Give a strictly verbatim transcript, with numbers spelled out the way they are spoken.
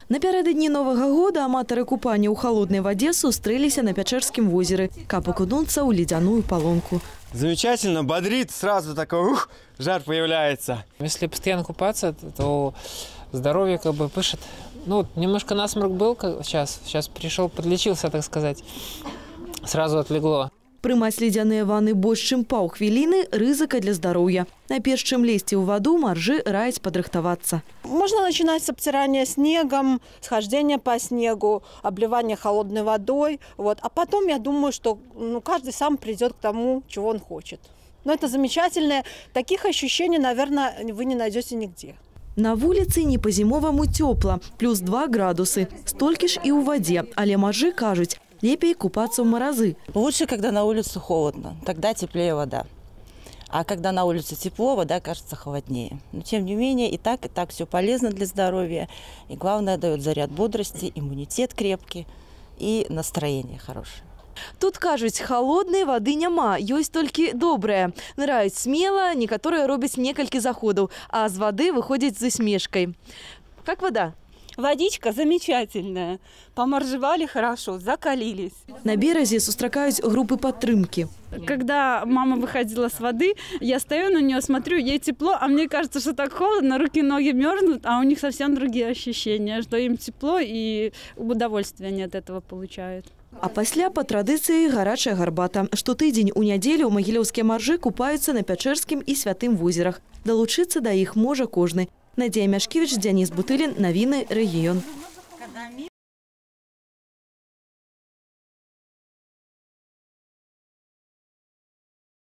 Напярэдадні Новага года аматары купання ў халоднай вадзе сустрэліся на Пячэрскім возеры, каб акунуцца ў ледяную полонку. Замечательно, бодрит, сразу такой ух, жар появляется. Если постоянно купаться, то здоровье как бы пышет. Ну, немножко насморк был сейчас, сейчас пришел, подлечился, так сказать, сразу отлегло. Прымаць ледзяныя ванны больш чым паўхвіліны – рызыка для здоровья. Наперш чым лезці ў ваду, маржы раяць падрыхтавацца. Можно начинать с обтирания снегом, схождения по снегу, обливания холодной водой. Вот. А потом, я думаю, что ну, каждый сам придет к тому, чего он хочет. Но это замечательно. Таких ощущений, наверное, вы не найдете нигде. На вуліцы не по-зімоваму тёпла, плюс два градусы. Столькі ж і ў вадзе, але маржы кажуць, лепей купаться в морозы. Лучше, когда на улице холодно, тогда теплее вода. А когда на улице тепло, вода кажется холоднее. Но тем не менее, и так, и так все полезно для здоровья. И главное, дает заряд бодрости, иммунитет крепкий и настроение хорошее. Тут кажуць, холодной воды няма, ёсць толькі добрая. Ныраюць смело, некаторыя робяць некалькі заходаў, а з воды выходзяць з усмешкой. Как вода? Водичка замечательная. Поморжевали хорошо, закалились. На березе сустракаюць группы падтрымки. Когда мама выходила с воды, я стою на нее, смотрю, ей тепло, а мне кажется, что так холодно, руки, ноги мерзнут, а у них совсем другие ощущения, что им тепло и удовольствие они от этого получают. А пасля по традыцыі гарачая гарбата. Штотыдзень у нядзелю магілёўскія маржы купаюцца на Пячэрскім і Святым возерах. Далучыцца да іх можа кожны. Надзея Мяшкевіч, Дзяніс Бутылін, навіны рэгіён.